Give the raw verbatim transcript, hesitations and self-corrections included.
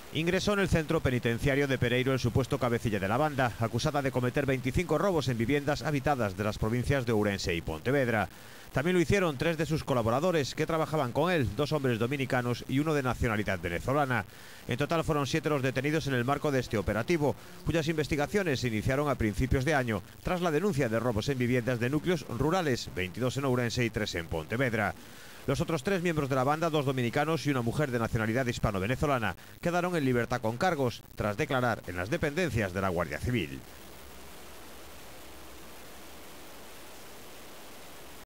Ingresó en el centro penitenciario de Pereiro el supuesto cabecilla de la banda, acusada de cometer veinticinco robos en viviendas habitadas de las provincias de Ourense y Pontevedra. También lo hicieron tres de sus colaboradores que trabajaban con él, dos hombres dominicanos y uno de nacionalidad venezolana. En total fueron siete los detenidos en el marco de este operativo, cuyas investigaciones se iniciaron a principios de año, tras la denuncia de robos en viviendas de núcleos rurales, veintidós en Ourense y tres en Pontevedra. Los otros tres miembros de la banda, dos dominicanos y una mujer de nacionalidad hispano-venezolana, quedaron en libertad con cargos tras declarar en las dependencias de la Guardia Civil.